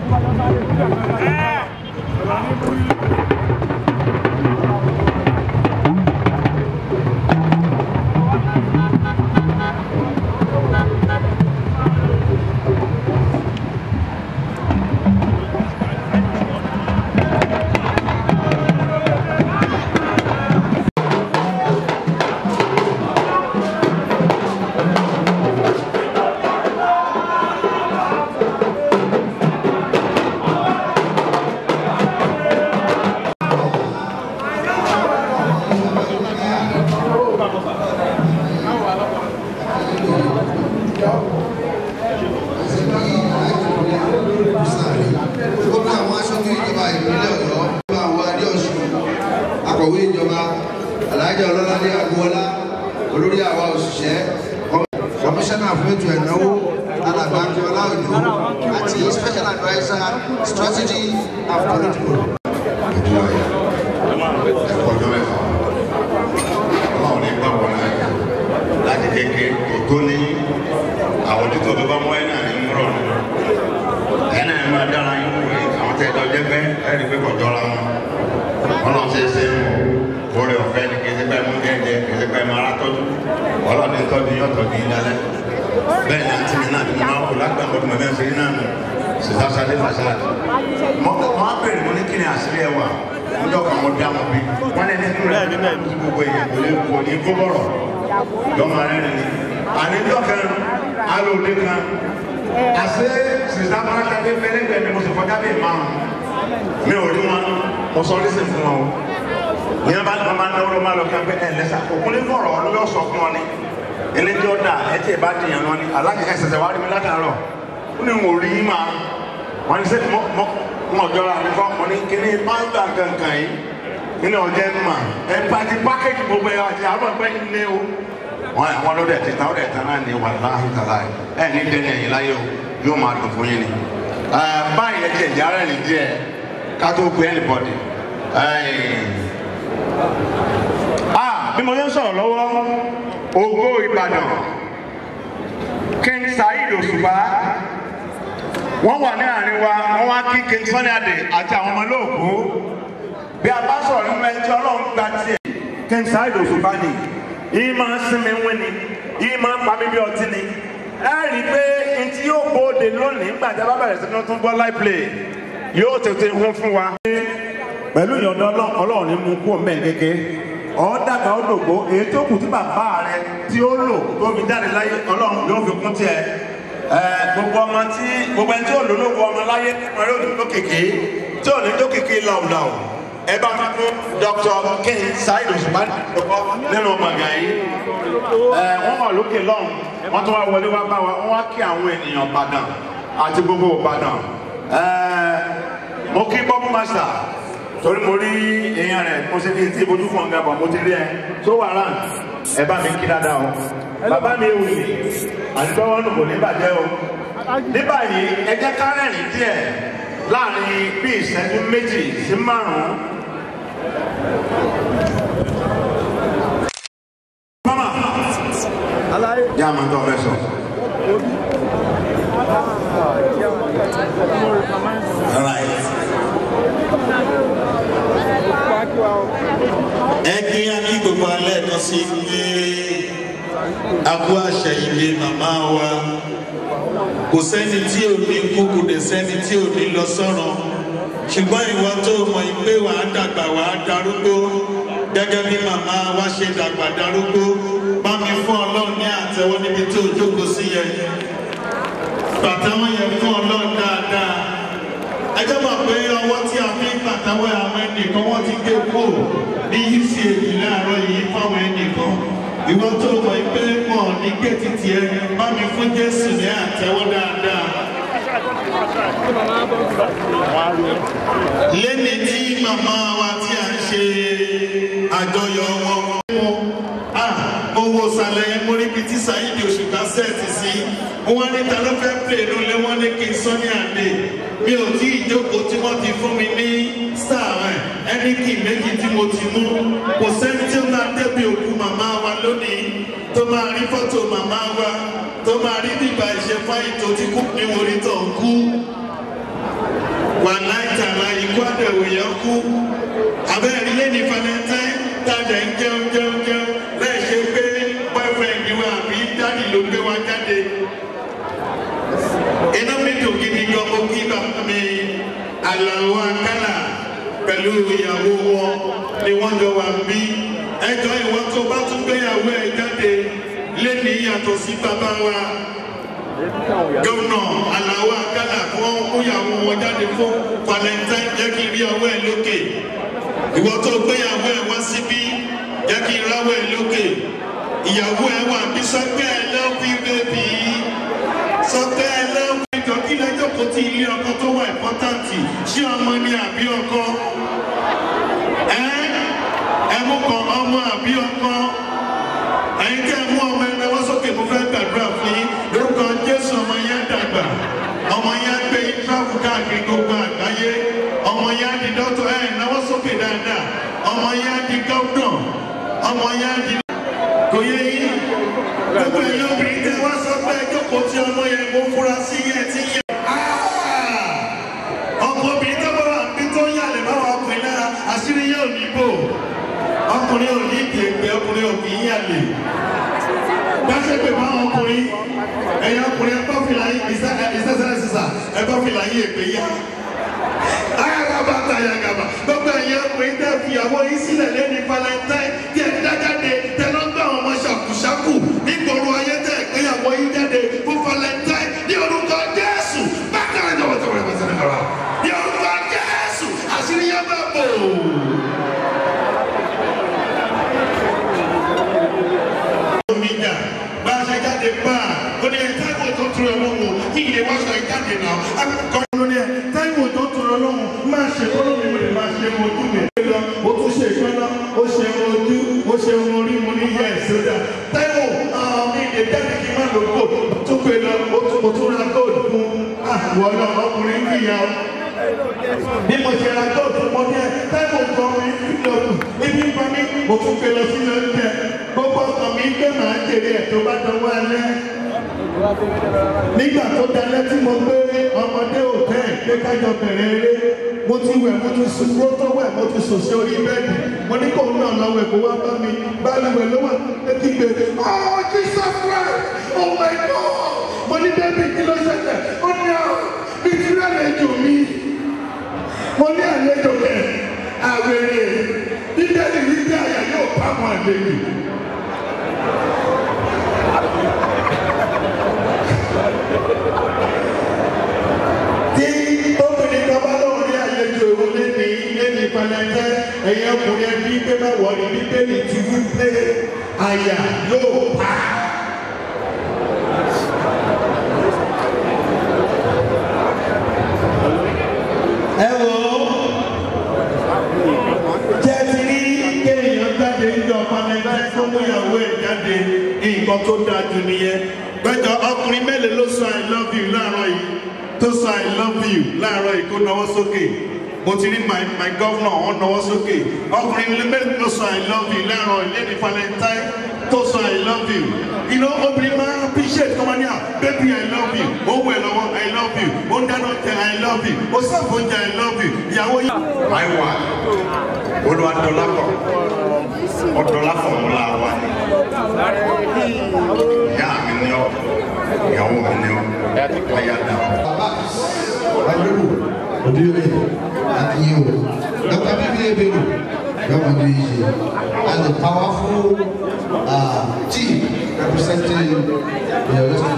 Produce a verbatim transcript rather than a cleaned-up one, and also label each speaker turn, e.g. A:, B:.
A: Commissioner of Meto Ẹ̀náwó Alàgbà Ọláòjó àti Special Adviser Strategy and Political.
B: Ọjọ́ mẹ́fà ọlọ́run ní gbà wọ́n náà láti kékeré kò tó ní àwọn títọ́ tó bá mọ́ ẹ̀ náà ní múrọ̀ ní ẹ̀ náà ẹ̀ máa dára yín wọ̀nyí àwọn tẹ́ ẹ̀dọ́ jẹ́ pé ẹ̀rí pé kò jọra wọn ọlọ́run ṣe é ṣe mú orí ọ̀fẹ́ ní kí ẹ ti pẹ́ mú jẹ́jẹ́ kí ẹ ti pẹ́ máa rà tọ́jú ọlọ́run ní tọ́jú yín ọ̀tọ̀ ní ìdálẹ́ bẹ́ẹ̀ ni àti mi náà ti máa kó lágbàgbọ́ tó máa bẹ́ẹ̀ ṣe ní náà nù ṣèṣàṣàdé fàṣàdé mọ́ á bèrè mo ní kí ni àṣírí ẹ wà ọjọ́ kan mo dá wọn bí wọ́n lẹ́ni nínú rẹ̀ ní gbogbo èèyàn kò lè kò ní kó bọ̀rọ̀ lọ́mọ rẹ̀ ni àníjọ́ kan alóde kan àṣẹ ṣèṣà márakàdé fẹ́lẹ́gbẹ̀ẹ́ mi mo sì kọjá bí márùn mi ò rí wọn mo sọ orí sí fún wọn o ní wọn bá ní wọn máa náwó ló máa lọ kí wọn bẹ ẹ lẹ́sà òkúlé fọ̀rọ̀ wọn ló sọ fún wọn ni eléjọ́ dà ẹ tí ẹ bá dìyàn lọ ni aláàjì ẹsẹsẹ wà á rí mi látàárọ̀ ó ní wọn ò rí yín máa wọn ní sẹ́ni mọ́ mọ́ wọn jọra ní fọ́ wọn ní kíní pàǹtà kankan yìí nínú ọjọ́ ẹ̀ mà ẹ̀ pàtí pákéjì gbogbo ẹ̀ àti àwọn ọ̀pẹ́ ilé o wọn àwọn ọlọ́dẹ ti ta ọ̀dẹ ta náà ní wàláhì tàlá ẹ̀ ní dẹ́ni ẹ̀yìn láyé o yóò máa dùn fún yín ni báyìí ẹ̀ tiẹ̀ jára ẹ̀ ní díẹ̀ ká tó gbé ẹnìbọ̀dì bí mo yẹn sọ̀rọ̀ lọ́wọ́ Ògo Ìbàdàn King Saheed Òṣùpá wọ́n wà ní àárín wa wọ́n wá kí King Sunny Adé àti àwọn ọmọ olóògbé bí a bá sọ̀rọ̀ nínú ẹjọ́ Ọlọ́run gba tiẹ̀ King Saheed Òṣùpá ni yìí máa ń sinmi ń wíni yìí máa ń pa mí bí ọtí ni ẹ rí i pé n tí yóò bóde lónìí nígbà tí a bá bẹ̀rẹ̀ sí ní tún bọ́ live play yóò tètè hún fún wa. Pẹ̀lú ìyọ̀ǹda Ọlọ́run ní mú kú ọmọ ẹ̀ kéke ọ̀ọ́dàgbà ọ̀dọ̀gbò èyí tó kù tí bàbá rẹ tí ó lò tó fi jáde láyé Ọlọ́run yóò fi kún tiẹ̀ gbogbo ọmọ tí gbogbo ẹni tí ó lò lóko ọmọ láyé nípa yóò dúró kéke tí ò ní tó kéke lọ́ọ̀dọ̀ ẹ bá mi fún Doctor King Saheed Òṣùpá nínú gbọ̀ngàn yìí wọ́n wà lókè lọ́hùn wọ́n tún wá wọlé wá bá wa wọ́n wá kí àwọn ènìyàn Ìbàdàn àti gbogbo Ìbàdàn mo kí Bob Master torí mo rí èèyàn rẹ̀ mo ṣe ní etí ìbojú fún ọ̀gá bọ̀ mo ti rí ẹ tó wà rán ẹ bá mi kí dáadáa o bàbá mi ewu yìí àdìgbọ́wọ́ nù kò ní bàjẹ́ o ní báyìí ẹ jẹ́ ká rẹ́rìn díẹ̀ láàrin bí ìṣẹ́jú méjì sí márùn-ún. mama yá máa ń tọ́ fẹ́ sọ.
C: ẹ kí á kí gbogbo alẹ́ kan sí pé a kú àṣẹ ilé màmá wa kò sẹ́ni tí ò ní kú kò dẹ̀ sẹ́ni tí ò ní lọ sọ́run ṣùgbọ́n ìwọ tó mọ̀ pé wàá dàgbà wàá darúgbó gẹ́gẹ́ bí màmá wa ṣe dàgbà darúgbó bá mi fún Ọlọ́run ní àtẹ́wọ́ níbi tó jókòó sí yẹn pàtàwọ́ yẹn fún Ọlọ́run dáadáa ẹjọ́ mọ̀ pé ọwọ́ tí a fi ń pàtàwọ́ àwọn ẹnìkan wọ́n ti gé kó ní yìí sí èyí láàárọ̀ yìí fáwọn ẹnìkan ìwọ tó mọ̀ pé mọ̀ ní géètì tiẹ̀ bá mi fún Jésù ní àtẹ́wọ́ dáadáa. lẹ́ni tí màmá wa tí a ń ṣe àjọyọ̀ wọn owó sàlẹ̀ yẹn mórí bíi tí Saheed Òṣùpá sẹ́ẹ̀tì sí wọ́n ní ta ló fẹ́ pè ló lé wọ́n ní King Sunny Adé mi ò tí ìjókòó tí wọ́n ti fún mi ní star rẹ̀ ẹni kì í méjì tí mo ti mú kò sẹ́ni tí ó máa débi òkú màmá wa lónìí tó máa rí fọ́tò màmá wa tó máa rí bíbá ìṣe fáyìn tó ti kú ní orí tó ń kú jẹun jẹun jẹun láì ṣe pé boyfriend wa àbí dáàdì ló gbé wa jáde. Inú mi dùn gidi gan mo kí bàbá mi Àlàó Àkàlà pẹ̀lú ìyàwó wọn ni wọ́n jọ wà bí. Ẹjọ́ ìwọ tó bá tún gbéyàwó ẹ̀ jáde lé ní yàtọ̀ sí bàbá wa. Gómìnà Àlàó Àkàlà fún ìyàwó wọn jáde fún Valentine jẹ́ kí n rí ọwọ́ ẹ̀ lókè. Ìwọ tó gbéyàwó ẹ̀ wá síbí jẹ́ kí n ráwọ́ ẹ̀ lókè. Ìyàwó ẹ̀ wà bí sọ́kẹ́ ẹ̀ love you baby. Sọ́kẹ́ ẹ̀ love you. Ìjọ kí lẹ́jọ́ kò tí ilé ọkọ tó wà ìpọ́táǹtì ṣé ọmọ ni àbí ọkọ? Ẹ mú kan ọmọ àbí ọkọ? Ẹ̀yin tẹ́ mú ọmọ ẹgbẹ́ wọ́n sókè mo fẹ́ gbàdúrà fún yín lórúkọ Jésù. Ọmọ yẹn dàgbà, ọmọ yẹn gbé tíráfù káàkiri gbogbo àgbáyé, ọmọ yẹn di dọ́tọ̀ ẹ̀ náwó sókè dáadáa, ọmọ yẹn di gọ́ọ̀nà, ọmọ yẹn di kò yẹ yín. Gbogbo ẹ̀yin obìnrin tẹ́ wá sọ pé ẹjọ́ kò tí ọmọ yẹn mo fura sí yẹn tí yẹn. Ọkọ obìnrin tó bá wà ní tó yàlẹ̀ báwọn ọkùnrin lára àṣírí yẹn ò ní bò. Ọkùnrin ò ní ìdí ẹgbẹ́, ọkùnrin ò kì í yàlẹ̀. Dáṣẹ́ pé báwọn ọkùnrin ẹ̀yin ọkùnrin ẹgbẹ́ fìlà yín ìṣẹ́sẹ́rẹ́ sísà ẹgbẹ́ fìlà yín èpè yá. Ayagaba tayagaba gbogbo ẹ̀yin ọkùnrin tẹ́ fìyàwó yín sílẹ̀ lẹ́ni Valentine tí ẹ̀ dájáde tẹ́ ló ń gbà wọn ọmọ ṣàkùṣàkù nígboro ayé tẹ́ ìgbéyàwó yín jáde fún Valentine ní orúkọ Jésù. Bákan náà jọ̀wọ́ tó wọlé pàṣẹ nìkan ní orúkọ Jésù àṣírí yẹn bá bò. Bá a ṣe jáde bá a ó ní ẹ táìwò tó tún ọ lọ́wọ́ kí ilé wá ṣe jáde náà. Akọ́kọ́ ló ní ẹ táìwò tó tún ọ lọ́wọ́ máa ṣe kọ́ lómi mo lè máa ṣe ojú mi. Ó tún ṣe ìṣọ́nà, ó ṣe ojú, ó ṣe orí mo ní yẹ ìṣẹ́dá. Táìwò mi lè jáde kí n má lò kó tó pé lọ ó tún ra góòlù fún àwọn ọ̀nà ọkùnrin kíyà. Bí mo ṣe ra góòlù fún ọdún ẹ táìwò kan mi lọ́dún ibi ń pa mí mo tún gbé lọ sí lọ́dún gbogbo ọkàn mi gbé màá jèrè ẹ̀ tó bá dánwó alẹ́. Nígbà tó dalẹ́ tí mo gbé ọmọdé òtẹ́ẹ̀ pé kájọ bẹ̀rẹ̀ eré mo ti wẹ̀ mo ti sùn kó tó wẹ̀ mo ti sùn sí orí bẹ́ẹ̀dì mo ní kó náà lọ́wọ́ ẹ̀kọ́ wá bá mi báyìí ló wà létí gbé oh Jesus Christ oh my God mo ní David kí ló ṣẹlẹ̀ ó ní àwọn bíi àlejò mi mo ní àlejò rẹ̀ àwẹ̀rẹ̀ bíbélì wípé àyà yóò bá àwọn àlejò. Tí obìnrin kan bá lọ́wọ́ ní àlejò ìwọlé ní ilé ní Valentine ẹ̀yìn ọkùnrin ẹbí pé má wọ̀ ní bíbélì ti wí pé àyà yóò bá. Ẹ wò ó jẹ́ ti rí kéèyàn jáde níjọ Valentine tó mú ìyàwó ẹ̀ jáde nǹkan tó dáa jù nìyẹn. Gbẹ́jọ ọkùnrin mélòó ló sọ I love you láàárọ̀ yìí tó sọ I love you láàárọ̀ yìí kó náwó sókè. Mo ti rí my my governor wọ́n náwó sókè. Ọkùnrin mélòó ló sọ I love you láàárọ̀ yìí lẹ́ni Valentine tó sọ I love you. You know, obìnrin máa appreciate kọ́mọ ní à baby I love you. Ó wẹ̀ lọ́wọ́ I love you. Ó dáná tẹ I love you. Ó sàfóúnjẹ I love you. Ìyàwó yìí.
B: My wife, Olúwadọ́lápọ̀, Ọ̀dọ́lápọ̀ ńlá wa ni. Ìyá mi ni ọ́, ìyàwó mi ni ọ́, ayáda.
A: Bàbá Adébò Odúyọ̀mí àti yìí o, Doctor Bíbí Ebèrò, Yọ̀mọ̀ ní ìṣe, and the powerful uh, team representing the